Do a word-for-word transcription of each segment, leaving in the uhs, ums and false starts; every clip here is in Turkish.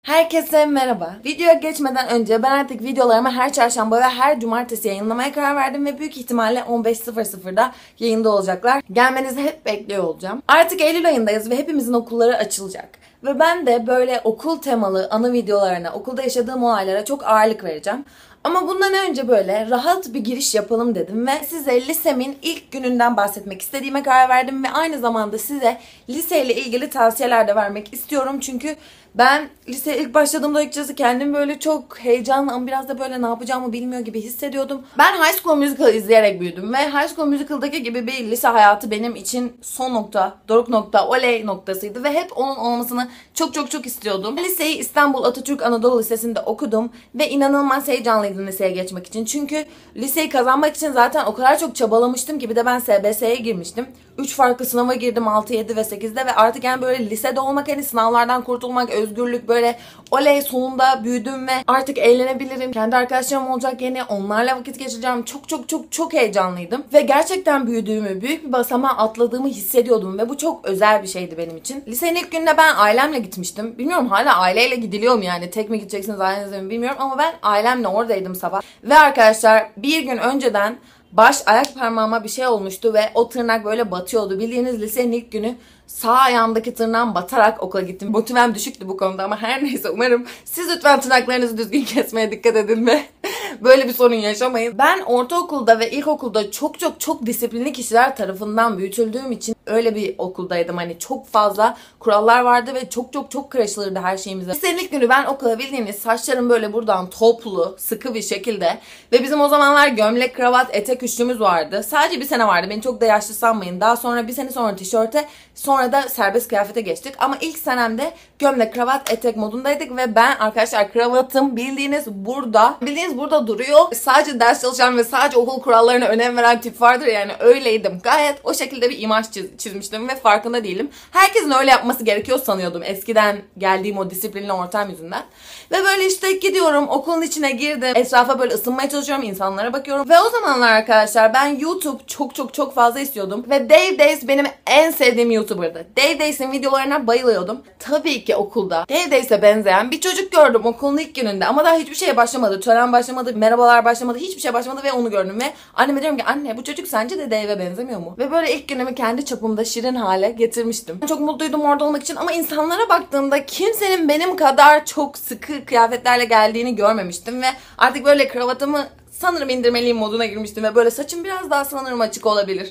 Herkese merhaba. Videoya geçmeden önce ben artık videolarımı her çarşamba ve her cumartesi yayınlamaya karar verdim ve büyük ihtimalle on beş sıfır sıfırda yayında olacaklar. Gelmenizi hep bekliyor olacağım. Artık Eylül ayındayız ve hepimizin okulları açılacak. Ve ben de böyle okul temalı anı videolarına, okulda yaşadığım olaylara çok ağırlık vereceğim. Ama bundan önce böyle rahat bir giriş yapalım dedim ve size lisemin ilk gününden bahsetmek istediğime karar verdim ve aynı zamanda size liseyle ilgili tavsiyeler de vermek istiyorum. Çünkü ben liseye ilk başladığımda açıkçası kendimi böyle çok heyecanlı ama biraz da böyle ne yapacağımı bilmiyor gibi hissediyordum. Ben High School Musical izleyerek büyüdüm ve High School Musical'daki gibi bir lise hayatı benim için son nokta, doruk nokta, oley noktasıydı ve hep onun olmasını çok çok çok istiyordum. Liseyi İstanbul Atatürk Anadolu Lisesi'nde okudum ve inanılmaz heyecanlıydım liseye geçmek için. Çünkü liseyi kazanmak için zaten o kadar çok çabalamıştım ki bir de ben S B S'ye girmiştim. üç farklı sınava girdim altı, yedi ve sekizde ve artık yani böyle lisede olmak, hani sınavlardan kurtulmak, özgürlük, böyle oley sonunda büyüdüm ve artık eğlenebilirim. Kendi arkadaşlarım olacak yeni, onlarla vakit geçireceğim. Çok çok çok çok heyecanlıydım. Ve gerçekten büyüdüğümü, büyük bir basamağa atladığımı hissediyordum ve bu çok özel bir şeydi benim için. Lisenin ilk gününde ben ailemle gitmiştim. Bilmiyorum hala aileyle gidiliyor mu yani? Tek mi gideceksiniz ailenizle mi bilmiyorum ama ben ailemle oradaydım sabah. Ve arkadaşlar bir gün önceden baş ayak parmağıma bir şey olmuştu ve o tırnak böyle batıyordu. Bildiğiniz lisenin ilk günü sağ ayağımdaki tırnağım batarak okula gittim. Motivem düşüktü bu konuda ama her neyse umarım siz lütfen tırnaklarınızı düzgün kesmeye dikkat edin ve böyle bir sorun yaşamayın. Ben ortaokulda ve ilkokulda çok çok çok disiplinli kişiler tarafından büyütüldüğüm için öyle bir okuldaydım. Hani çok fazla kurallar vardı ve çok çok çok karışılırdı her şeyimize. Lisenin ilk günü ben okula bildiğiniz saçlarım böyle buradan toplu, sıkı bir şekilde ve bizim o zamanlar gömlek, kravat, etek üçlümüz vardı. Sadece bir sene vardı. Beni çok da yaşlı sanmayın. Daha sonra bir sene sonra tişörte, sonra da serbest kıyafete geçtik. Ama ilk senemde gömlek, kravat, etek modundaydık ve ben arkadaşlar kravatım bildiğiniz burada, bildiğiniz burada duruyor. Sadece ders çalışan ve sadece okul kurallarına önem veren tip vardır yani öyleydim. Gayet o şekilde bir imaj çiz çizmiştim ve farkında değilim. Herkesin öyle yapması gerekiyor sanıyordum eskiden geldiğim o disiplinli ortam yüzünden. Ve böyle işte gidiyorum, okulun içine girdim. Etrafa böyle ısınmaya çalışıyorum, insanlara bakıyorum. Ve o zamanlar arkadaşlar ben YouTube çok çok çok fazla istiyordum. Ve Dave Days benim en sevdiğim YouTuber'dı. Dave Days'in videolarına bayılıyordum. Tabii ki okulda Dave Days'e benzeyen bir çocuk gördüm okulun ilk gününde. Ama daha hiçbir şeye başlamadı. Tören başlamadı, merhabalar başlamadı, hiçbir şey başlamadı ve onu gördüm. Ve anneme diyorum ki anne bu çocuk sence de Dave'e benzemiyor mu? Ve böyle ilk günümü kendi çapımda şirin hale getirmiştim. Çok mutluydum orada olmak için ama insanlara baktığımda kimsenin benim kadar çok sıkı kıyafetlerle geldiğini görmemiştim ve artık böyle kravatımı sanırım indirmeliyim moduna girmiştim ve böyle saçım biraz daha sanırım açık olabilir.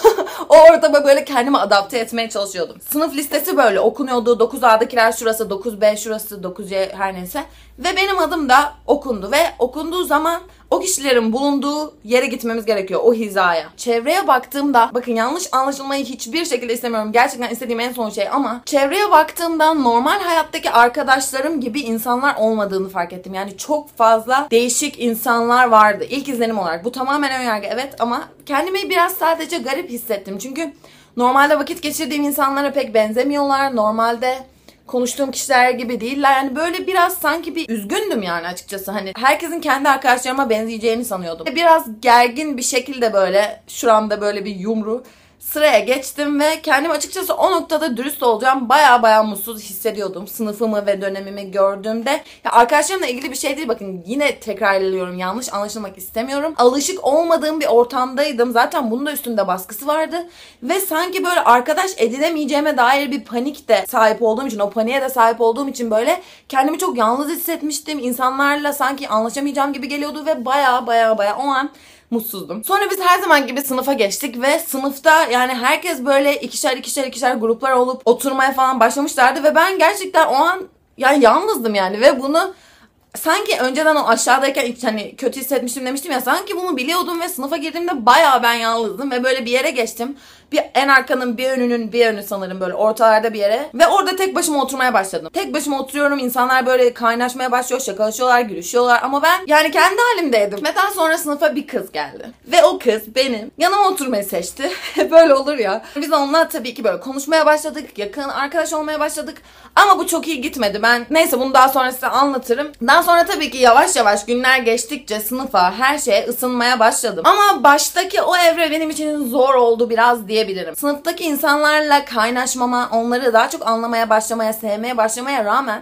O ortama böyle kendimi adapte etmeye çalışıyordum. Sınıf listesi böyle okunuyordu. dokuz A'dakiler şurası, dokuz B şurası, dokuz C her neyse. Ve benim adım da okundu ve okunduğu zaman o kişilerin bulunduğu yere gitmemiz gerekiyor, o hizaya. Çevreye baktığımda, bakın yanlış anlaşılmayı hiçbir şekilde istemiyorum. Gerçekten istediğim en son şey ama çevreye baktığımda normal hayattaki arkadaşlarım gibi insanlar olmadığını fark ettim. Yani çok fazla değişik insanlar vardı. İlk izlenim olarak. Bu tamamen önyargı evet ama kendimi biraz sadece garip hissettim. Çünkü normalde vakit geçirdiğim insanlara pek benzemiyorlar. Normalde konuştuğum kişiler gibi değiller. Yani böyle biraz sanki bir üzgündüm yani açıkçası. Hani herkesin kendi arkadaşlarıma benzeyeceğini sanıyordum. Biraz gergin bir şekilde böyle şuramda böyle bir yumru sıraya geçtim ve kendimi açıkçası o noktada dürüst olacağım. Baya baya mutsuz hissediyordum sınıfımı ve dönemimi gördüğümde. Ya arkadaşlarımla ilgili bir şey değil, bakın yine tekrarlıyorum, yanlış anlaşılmak istemiyorum. Alışık olmadığım bir ortamdaydım. Zaten bunun da üstünde baskısı vardı. Ve sanki böyle arkadaş edinemeyeceğime dair bir panik de sahip olduğum için, o paniğe de sahip olduğum için böyle kendimi çok yalnız hissetmiştim. İnsanlarla sanki anlaşamayacağım gibi geliyordu ve baya baya baya o an mutsuzdum. Sonra biz her zaman gibi sınıfa geçtik ve sınıfta yani herkes böyle ikişer ikişer ikişer gruplar olup oturmaya falan başlamışlardı ve ben gerçekten o an yani yalnızdım yani ve bunu sanki önceden o aşağıdayken hani kötü hissetmiştim demiştim ya, sanki bunu biliyordum ve sınıfa girdiğimde bayağı ben yalnızdım ve böyle bir yere geçtim. Bir en arkanın bir önünün bir önü sanırım böyle ortalarda bir yere ve orada tek başıma oturmaya başladım. Tek başıma oturuyorum, insanlar böyle kaynaşmaya başlıyor, şakalaşıyorlar, gülüşüyorlar ama ben yani kendi halimdeydim. Ve daha sonra sınıfa bir kız geldi ve o kız benim yanıma oturmayı seçti. Böyle olur ya. Biz onunla tabii ki böyle konuşmaya başladık, yakın arkadaş olmaya başladık ama bu çok iyi gitmedi. Ben neyse bunu daha sonra size anlatırım. Daha sonra tabii ki yavaş yavaş günler geçtikçe sınıfa, her şeye ısınmaya başladım. Ama baştaki o evre benim için zor oldu biraz diye diyebilirim. Sınıftaki insanlarla kaynaşmama, onları daha çok anlamaya başlamaya, sevmeye başlamaya rağmen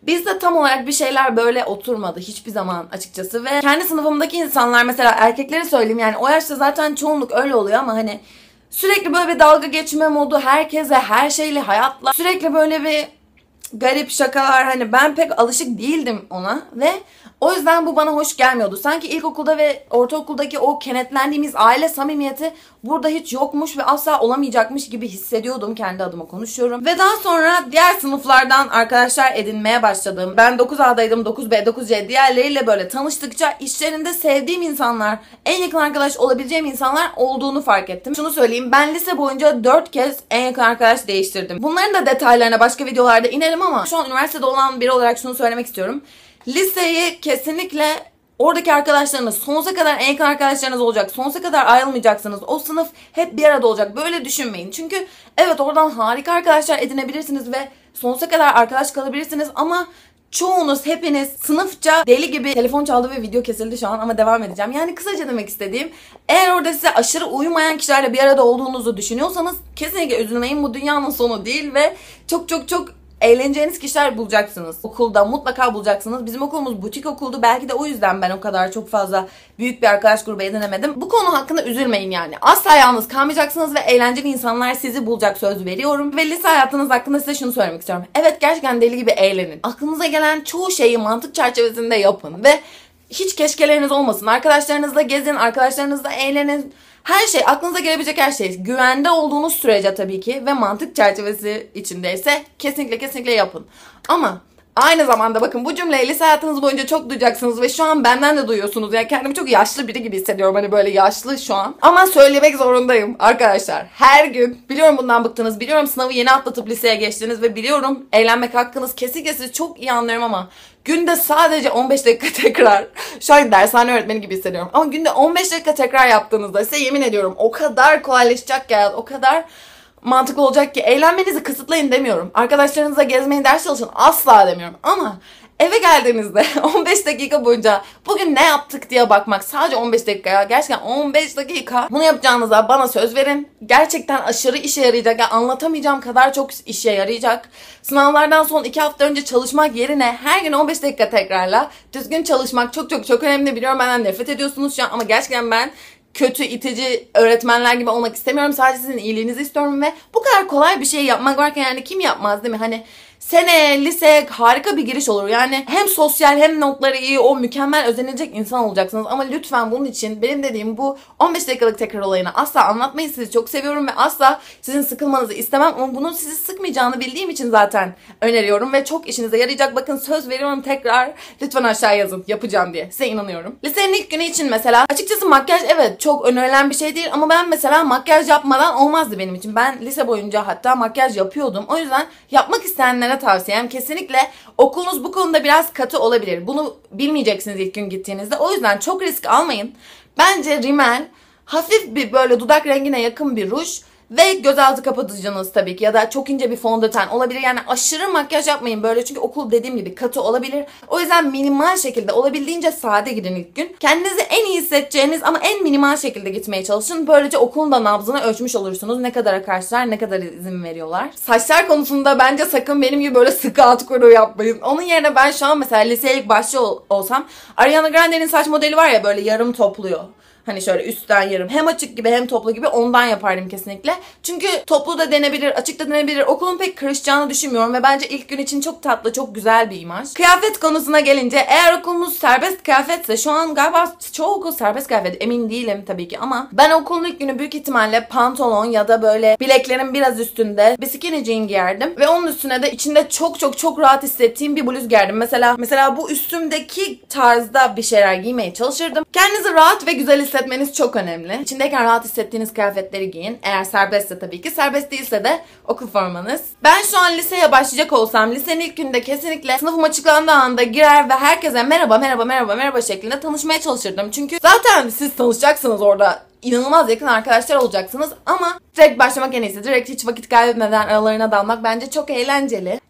Bizde tam olarak bir şeyler böyle oturmadı hiçbir zaman açıkçası ve kendi sınıfımdaki insanlar, mesela erkekleri söyleyeyim, yani o yaşta zaten çoğunluk öyle oluyor ama hani sürekli böyle bir dalga geçme modu, herkese, her şeyle, hayatla sürekli böyle bir garip şakalar, hani ben pek alışık değildim ona ve o yüzden bu bana hoş gelmiyordu. Sanki ilkokulda ve ortaokuldaki o kenetlendiğimiz aile samimiyeti burada hiç yokmuş ve asla olamayacakmış gibi hissediyordum, kendi adıma konuşuyorum. Ve daha sonra diğer sınıflardan arkadaşlar edinmeye başladım. Ben dokuz A'daydım, dokuz B, dokuz C, diğerleriyle böyle tanıştıkça işlerinde sevdiğim insanlar, en yakın arkadaş olabileceğim insanlar olduğunu fark ettim. Şunu söyleyeyim, ben lise boyunca dört kez en yakın arkadaş değiştirdim. Bunların da detaylarına başka videolarda inerim ama şu an üniversitede olan biri olarak şunu söylemek istiyorum. Liseyi kesinlikle oradaki arkadaşlarınız sonsuza kadar en yakın arkadaşlarınız olacak. Sonsuza kadar ayrılmayacaksınız. O sınıf hep bir arada olacak. Böyle düşünmeyin. Çünkü evet, oradan harika arkadaşlar edinebilirsiniz ve sonsuza kadar arkadaş kalabilirsiniz ama çoğunuz, hepiniz sınıfça deli gibi telefon çaldı ve video kesildi şu an ama devam edeceğim. Yani kısaca demek istediğim, eğer orada size aşırı uyumayan kişilerle bir arada olduğunuzu düşünüyorsanız kesinlikle üzülmeyin. Bu dünyanın sonu değil ve çok çok çok eğleneceğiniz kişiler bulacaksınız. Okulda mutlaka bulacaksınız. Bizim okulumuz butik okuldu. Belki de o yüzden ben o kadar çok fazla büyük bir arkadaş grubu edinemedim. Bu konu hakkında üzülmeyin yani. Asla yalnız kalmayacaksınız ve eğlenceli insanlar sizi bulacak, söz veriyorum. Ve lise hayatınız hakkında size şunu söylemek istiyorum. Evet, gerçekten deli gibi eğlenin. Aklınıza gelen çoğu şeyi mantık çerçevesinde yapın ve hiç keşkeleriniz olmasın. Arkadaşlarınızla gezin, arkadaşlarınızla eğlenin. Her şey, aklınıza gelebilecek her şey. Güvende olduğunuz sürece tabii ki ve mantık çerçevesi içindeyse kesinlikle kesinlikle yapın. Ama aynı zamanda bakın, bu cümleyi lise hayatınız boyunca çok duyacaksınız ve şu an benden de duyuyorsunuz. Yani kendimi çok yaşlı biri gibi hissediyorum, hani böyle yaşlı şu an. Ama söylemek zorundayım arkadaşlar. Her gün, biliyorum bundan bıktınız, biliyorum sınavı yeni atlatıp liseye geçtiniz ve biliyorum eğlenmek hakkınız, kesinlikle sizi çok iyi anlıyorum ama günde sadece on beş dakika tekrar, şu an dershane öğretmeni gibi hissediyorum ama günde on beş dakika tekrar yaptığınızda size yemin ediyorum o kadar kolaylaşacak ya, o kadar mantıklı olacak ki. Eğlenmenizi kısıtlayın demiyorum. Arkadaşlarınızla gezmeyin, ders çalışın asla demiyorum ama eve geldiğinizde on beş dakika boyunca bugün ne yaptık diye bakmak, sadece on beş dakika ya, gerçekten on beş dakika bunu yapacağınıza bana söz verin. Gerçekten aşırı işe yarayacak, yani anlatamayacağım kadar çok işe yarayacak. Sınavlardan son iki hafta önce çalışmak yerine her gün on beş dakika tekrarla. Düzgün çalışmak çok çok çok önemli. Biliyorum benden nefret ediyorsunuz şu an ama gerçekten ben kötü, itici öğretmenler gibi olmak istemiyorum. Sadece sizin iyiliğinizi istiyorum ve bu kadar kolay bir şey yapmak varken yani kim yapmaz değil mi? Hani seneye lise harika bir giriş olur. Yani hem sosyal hem notları iyi, o mükemmel özenilecek insan olacaksınız. Ama lütfen bunun için benim dediğim bu on beş dakikalık tekrar olayını asla anlatmayın. Sizi çok seviyorum ve asla sizin sıkılmanızı istemem. Ama bunun sizi sıkmayacağını bildiğim için zaten öneriyorum ve çok işinize yarayacak. Bakın söz veriyorum, tekrar lütfen aşağı yazın yapacağım diye. Size inanıyorum. Lisenin ilk günü için mesela açıkçası makyaj evet çok önerilen bir şey değil ama ben mesela makyaj yapmadan olmazdı benim için. Ben lise boyunca hatta makyaj yapıyordum. O yüzden yapmak isteyenlere tavsiyem kesinlikle okulunuz bu konuda biraz katı olabilir. Bunu bilmeyeceksiniz ilk gün gittiğinizde. O yüzden çok risk almayın. Bence rimel, hafif bir böyle dudak rengine yakın bir ruj ve gözaltı kapatıcınız tabii ki ya da çok ince bir fondöten olabilir. Yani aşırı makyaj yapmayın böyle, çünkü okul dediğim gibi katı olabilir. O yüzden minimal şekilde, olabildiğince sade gidin ilk gün. Kendinizi en iyi hissedeceğiniz ama en minimal şekilde gitmeye çalışın. Böylece okulun da nabzını ölçmüş olursunuz. Ne kadar arkadaşlar, ne kadar izin veriyorlar. Saçlar konusunda bence sakın benim gibi böyle sıkı at kuyruğu yapmayın. Onun yerine ben şu an mesela liseye ilk başlıyor ol- olsam Ariana Grande'nin saç modeli var ya, böyle yarım topluyor. Hani şöyle üstten yarım, hem açık gibi hem toplu gibi, ondan yapardım kesinlikle. Çünkü toplu da denebilir, açık da denebilir. Okulun pek karışacağını düşünmüyorum ve bence ilk gün için çok tatlı, çok güzel bir imaj. Kıyafet konusuna gelince, eğer okulunuz serbest kıyafetse, şu an galiba çoğu okul serbest kıyafet, emin değilim tabii ki ama ben okulun ilk günü büyük ihtimalle pantolon ya da böyle bileklerin biraz üstünde bir skinny jean giyerdim ve onun üstüne de içinde çok çok çok rahat hissettiğim bir bluz giyerdim. Mesela mesela bu üstümdeki tarzda bir şeyler giymeye çalışırdım. Kendinizi rahat ve güzel hissettirdim. Hissetmeniz çok önemli. İçindeyken rahat hissettiğiniz kıyafetleri giyin. Eğer serbestse tabii ki. Serbest değilse de okul formanız. Ben şu an liseye başlayacak olsam lisenin ilk günde kesinlikle sınıfım açıklandığı anda girer ve herkese merhaba merhaba merhaba merhaba şeklinde tanışmaya çalışırdım. Çünkü zaten siz tanışacaksınız orada. İnanılmaz yakın arkadaşlar olacaksınız ama direkt başlamak en iyisi. Direkt hiç vakit kaybetmeden aralarına dalmak bence çok eğlenceli.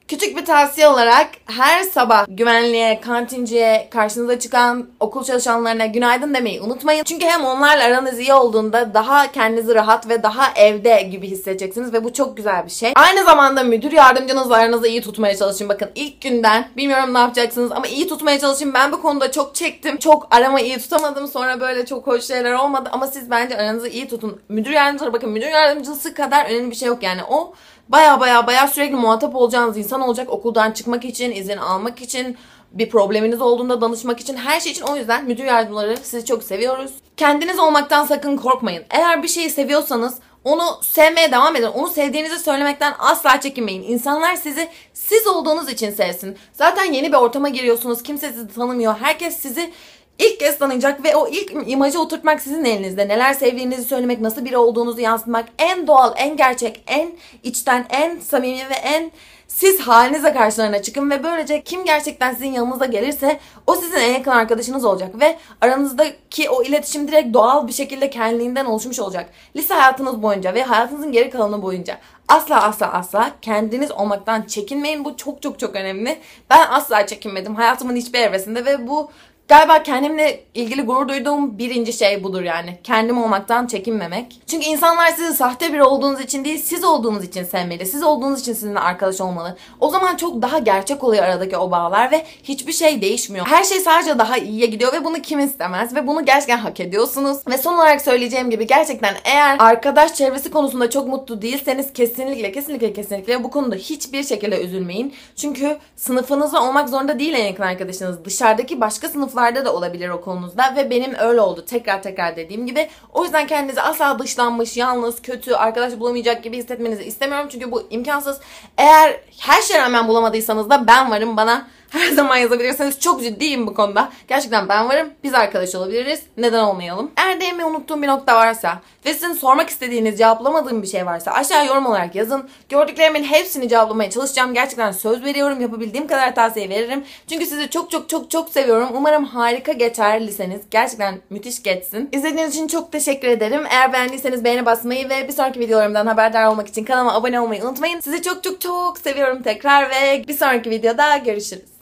Küçük bir tavsiye olarak her sabah güvenliğe, kantinciye, karşınıza çıkan okul çalışanlarına günaydın demeyi unutmayın. Çünkü hem onlarla aranız iyi olduğunda daha kendinizi rahat ve daha evde gibi hissedeceksiniz ve bu çok güzel bir şey. Aynı zamanda müdür yardımcınızla aranızı iyi tutmaya çalışın. Bakın ilk günden bilmiyorum ne yapacaksınız ama iyi tutmaya çalışın. Ben bu konuda çok çektim. Çok arama iyi tutamadım. Sonra böyle çok hoş şeyler olmadı ama siz bence aranızı iyi tutun. Müdür yardımcıları, bakın müdür yardımcısı kadar önemli bir şey yok yani. O baya baya baya sürekli muhatap olacağınız insan olacak. Okuldan çıkmak için, izin almak için, bir probleminiz olduğunda danışmak için, her şey için. O yüzden müdür yardımcıları, sizi çok seviyoruz. Kendiniz olmaktan sakın korkmayın. Eğer bir şeyi seviyorsanız onu sevmeye devam edin. Onu sevdiğinizi söylemekten asla çekinmeyin. İnsanlar sizi siz olduğunuz için sevsin. Zaten yeni bir ortama giriyorsunuz. Kimse sizi tanımıyor. Herkes sizi İlk kez tanıyacak ve o ilk imajı oturtmak sizin elinizde. Neler sevdiğinizi söylemek, nasıl biri olduğunuzu yansıtmak, en doğal, en gerçek, en içten, en samimi ve en siz halinize karşılarına çıkın ve böylece kim gerçekten sizin yanınıza gelirse o sizin en yakın arkadaşınız olacak ve aranızdaki o iletişim direkt doğal bir şekilde kendiliğinden oluşmuş olacak. Lise hayatınız boyunca ve hayatınızın geri kalanı boyunca asla asla asla kendiniz olmaktan çekinmeyin. Bu çok çok çok önemli. Ben asla çekinmedim hayatımın hiçbir evresinde ve bu galiba kendimle ilgili gurur duyduğum birinci şey budur yani. Kendim olmaktan çekinmemek. Çünkü insanlar sizi sahte biri olduğunuz için değil, siz olduğunuz için sevmeli. Siz olduğunuz için sizinle arkadaş olmalı. O zaman çok daha gerçek oluyor aradaki o bağlar ve hiçbir şey değişmiyor. Her şey sadece daha iyiye gidiyor ve bunu kim istemez ve bunu gerçekten hak ediyorsunuz. Ve son olarak söyleyeceğim gibi gerçekten eğer arkadaş çevresi konusunda çok mutlu değilseniz kesinlikle kesinlikle kesinlikle bu konuda hiçbir şekilde üzülmeyin. Çünkü sınıfınızda olmak zorunda değil en yakın arkadaşınız. Dışarıdaki başka sınıflar da olabilir okulunuzda ve benim öyle oldu tekrar tekrar dediğim gibi. O yüzden kendinizi asla dışlanmış, yalnız, kötü, arkadaş bulamayacak gibi hissetmenizi istemiyorum. Çünkü bu imkansız. Eğer her şeye rağmen bulamadıysanız da ben varım, bana her zaman yazabilirsiniz. Çok ciddiyim bu konuda. Gerçekten ben varım. Biz arkadaş olabiliriz. Neden olmayalım? Eğer değinmeyi unuttuğum bir nokta varsa ve sizin sormak istediğiniz, cevaplamadığım bir şey varsa aşağı yorum olarak yazın. Gördüklerimin hepsini cevaplamaya çalışacağım. Gerçekten söz veriyorum. Yapabildiğim kadar tavsiye veririm. Çünkü sizi çok çok çok çok seviyorum. Umarım harika geçer liseniz. Gerçekten müthiş geçsin. İzlediğiniz için çok teşekkür ederim. Eğer beğendiyseniz beğeni basmayı ve bir sonraki videolarımdan haberdar olmak için kanalıma abone olmayı unutmayın. Sizi çok çok çok seviyorum tekrar ve bir sonraki videoda görüşürüz.